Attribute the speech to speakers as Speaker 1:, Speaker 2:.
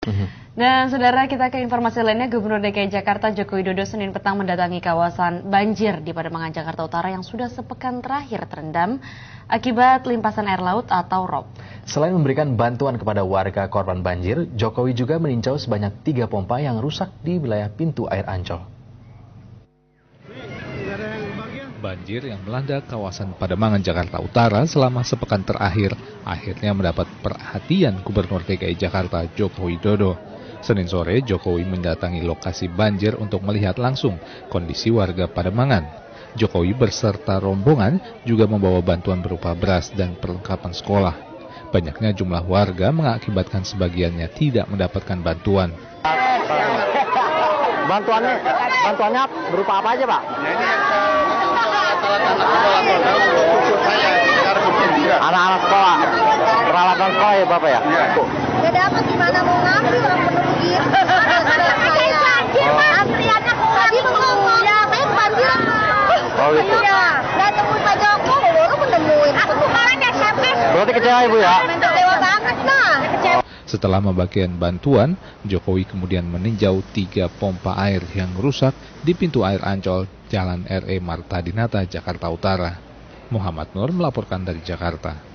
Speaker 1: Dan saudara, kita ke informasi lainnya. Gubernur DKI Jakarta Joko Widodo Senin petang mendatangi kawasan banjir di Pademangan, Jakarta Utara yang sudah sepekan terakhir terendam akibat limpasan air laut atau ROB.
Speaker 2: Selain memberikan bantuan kepada warga korban banjir, Jokowi juga meninjau sebanyak 3 pompa yang rusak di wilayah pintu air Ancol.
Speaker 3: Banjir yang melanda kawasan Pademangan, Jakarta Utara selama sepekan terakhir akhirnya mendapat perhatian Gubernur DKI Jakarta Joko Widodo. Senin sore, Jokowi mendatangi lokasi banjir untuk melihat langsung kondisi warga Pademangan. Jokowi beserta rombongan juga membawa bantuan berupa beras dan perlengkapan sekolah. Banyaknya jumlah warga mengakibatkan sebagiannya tidak mendapatkan bantuan.
Speaker 4: Bantuannya berupa apa aja, Pak? Anak-anak sekolah, peralatan sekolah ya Bapak ya?
Speaker 5: Gak dapat gimana mau ngambil orang penuh antriannya tadi ngomong ya, baik banjir.
Speaker 4: Oh gitu.
Speaker 5: Iya, nggak temuin Pak Joko, baru menemuin. Aku kemarin SMS.
Speaker 4: Berarti kecewa Ibu ya?
Speaker 5: Kecewa banget nah.
Speaker 3: Setelah membagikan bantuan, Jokowi kemudian meninjau 3 pompa air yang rusak di pintu air Ancol, Jalan RE Marta Dinata, Jakarta Utara. Muhammad Nur melaporkan dari Jakarta.